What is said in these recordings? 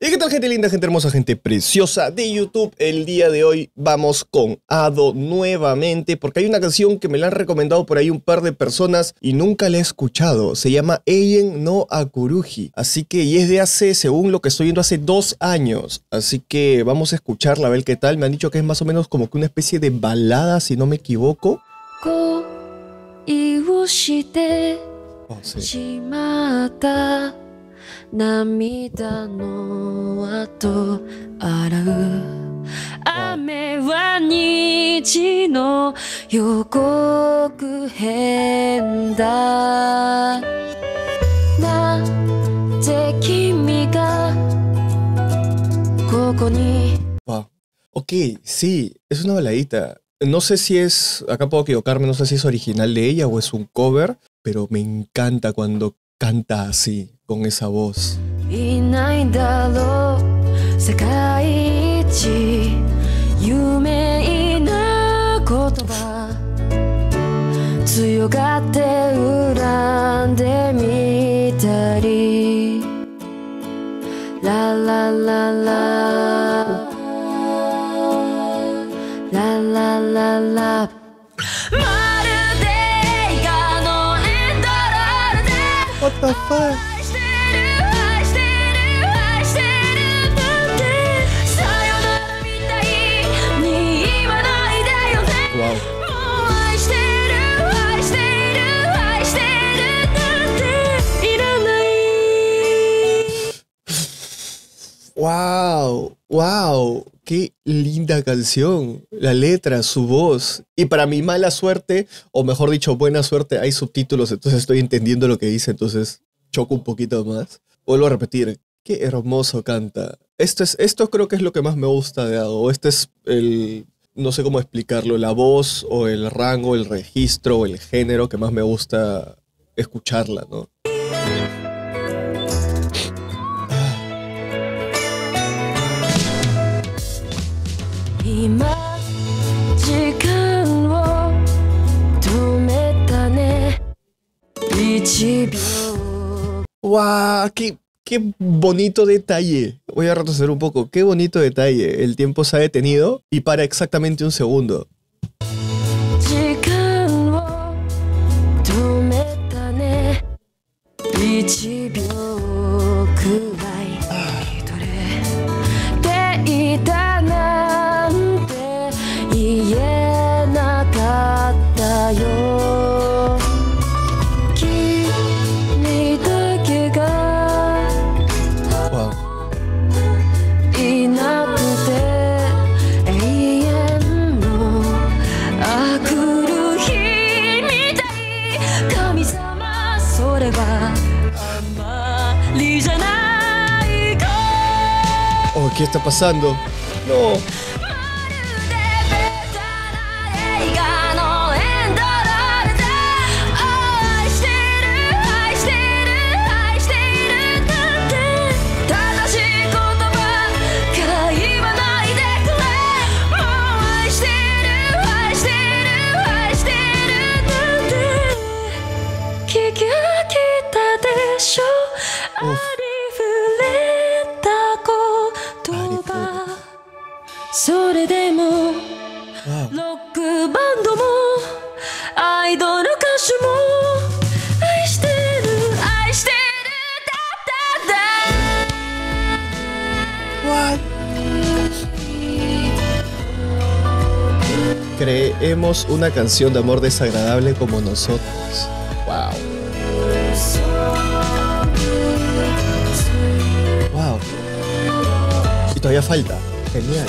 ¿Y qué tal, gente linda, gente hermosa, gente preciosa de YouTube? El día de hoy vamos con Ado nuevamente porque hay una canción que me la han recomendado por ahí un par de personas y nunca la he escuchado. Se llama Eien no Akuruji. Así que, y es de hace, según lo que estoy viendo, hace 2 años. Así que vamos a escucharla, a ver qué tal. Me han dicho que es más o menos como que una especie de balada, si no me equivoco. Oh, sí. 涙の後洗う雨は虹の予告編だなぜ君がここに Wow. Ok, sí, es una baladita. No sé si es, acá puedo equivocarme, no sé si es original de ella o es un cover, pero me encanta cuando canta así, con esa voz. いないだろう世界一有名な言葉強がって恨んでみたりララララララララ What the fuck? Wow, wow, qué linda canción, la letra, su voz. Y para mi mala suerte, o mejor dicho, buena suerte, hay subtítulos, entonces estoy entendiendo lo que dice, entonces choco un poquito más. Vuelvo a repetir, qué hermoso canta. Esto creo que es lo que más me gusta de Ado. Este es el, no sé cómo explicarlo, la voz o el rango, el registro o el género que más me gusta escucharla, ¿no? ¡Wow! ¡Qué bonito detalle! Voy a retroceder un poco. ¡Qué bonito detalle! El tiempo se ha detenido y para exactamente 1 segundo. Oh, ¿qué está pasando? No. Uf. What? Creemos una canción de amor desagradable como nosotros. Wow. Wow. Y todavía falta. Genial.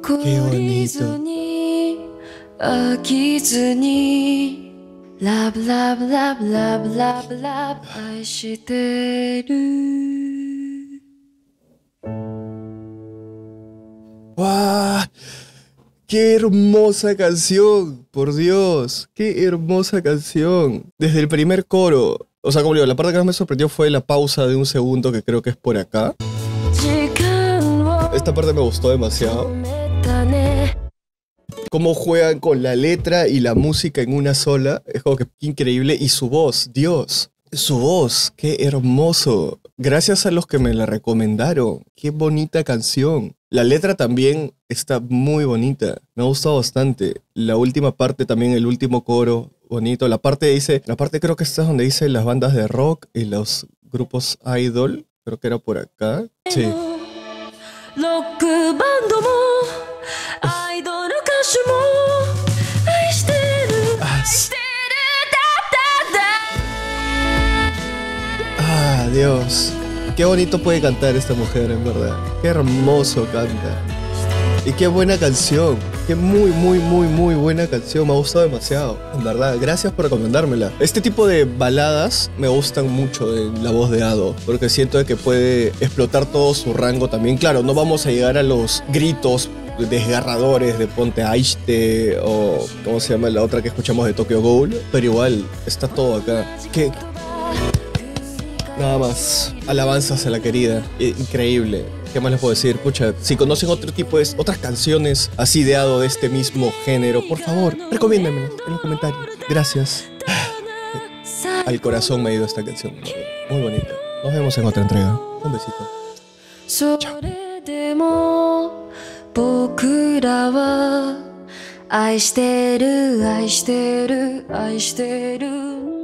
残りずに飽きずにラブラブラブラブラブラブ愛してる。 ¡Wow! ¡Qué hermosa canción! Por Dios, qué hermosa canción. Desde el primer coro. O sea, como digo, la parte que más me sorprendió fue la pausa de un segundo que creo que es por acá. Esta parte me gustó demasiado. Cómo juegan con la letra y la música en una sola. Es como que increíble. Y su voz, Dios. Su voz, qué hermoso. Gracias a los que me la recomendaron. Qué bonita canción. La letra también está muy bonita. Me ha gustado bastante. La última parte también, el último coro, bonito. La parte creo que esta es donde dice las bandas de rock y los grupos idol. Creo que era por acá. Sí. Ah, Dios. Qué bonito puede cantar esta mujer, en verdad. Qué hermoso canta. Y qué buena canción. Qué muy buena canción. Me ha gustado demasiado, en verdad. Gracias por recomendármela. Este tipo de baladas me gustan mucho en la voz de Ado, porque siento que puede explotar todo su rango también. Claro, no vamos a llegar a los gritos desgarradores de Ponte Aiste o ¿cómo se llama la otra que escuchamos de Tokyo Ghoul? Pero igual, está todo acá. Nada más. Alabanzas a la querida. Increíble. ¿Qué más les puedo decir? Pucha, si conocen otro tipo de otras canciones así de Ado de este mismo género, por favor, recomiéndenmelas en los comentarios. Gracias. Al corazón me ha ido esta canción. Muy bonita. Nos vemos en otra entrega. Un besito. Chao. 僕らは愛してる愛してる愛してる